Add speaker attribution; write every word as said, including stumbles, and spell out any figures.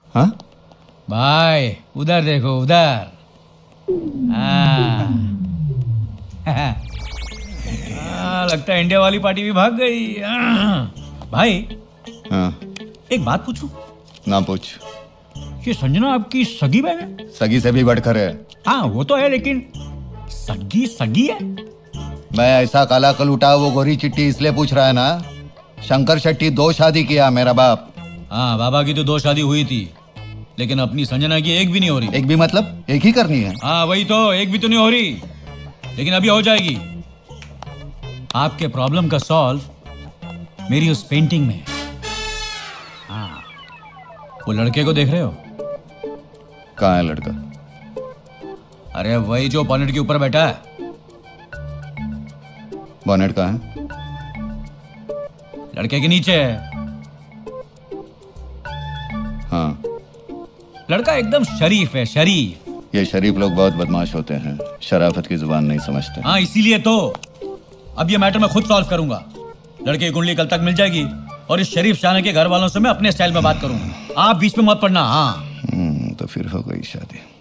Speaker 1: हाँ
Speaker 2: भाई उधर देखो उधर। हाँ। हाँ, लगता है इंडिया वाली पार्टी भी भाग गई। हाँ। भाई
Speaker 1: हाँ
Speaker 2: एक बात पूछूं?
Speaker 1: ना पूछ।
Speaker 2: ये संजना आपकी सगी बहन है?
Speaker 1: सगी से भी बढ़कर है।
Speaker 2: हाँ वो तो है, लेकिन सगी सगी है?
Speaker 1: मैं ऐसा काला कल उठा वो गोरी चिट्टी इसलिए पूछ रहा है ना। शंकर शेट्टी दो शादी किया मेरा बाप।
Speaker 2: हाँ बाबा की तो दो शादी हुई थी, लेकिन अपनी संजना की एक भी नहीं हो रही।
Speaker 1: एक भी मतलब एक ही करनी है?
Speaker 2: हाँ वही तो, एक भी तो नहीं हो रही, लेकिन अभी हो जाएगी। आपके प्रॉब्लम का सॉल्व मेरी उस पेंटिंग में है। हाँ वो लड़के को देख रहे हो?
Speaker 1: कहाँ है लड़का?
Speaker 2: अरे वही जो बॉनेट के ऊपर बैठा है।
Speaker 1: बॉनेट कहाँ है?
Speaker 2: लड़के के नीचे है।
Speaker 1: हाँ
Speaker 2: लड़का एकदम शरीफ है, शरीफ।
Speaker 1: ये शरीफ लोग बहुत बदमाश होते हैं, शराफत की जुबान नहीं समझते।
Speaker 2: हाँ इसीलिए तो अब ये मैटर मैं खुद सॉल्व करूंगा। लड़के की कुंडली कल तक मिल जाएगी और इस शरीफ शाने के घर वालों से मैं अपने स्टाइल में बात करूंगा। आप बीच में मत पड़ना। हाँ
Speaker 1: हम्म, तो फिर हो गई शादी।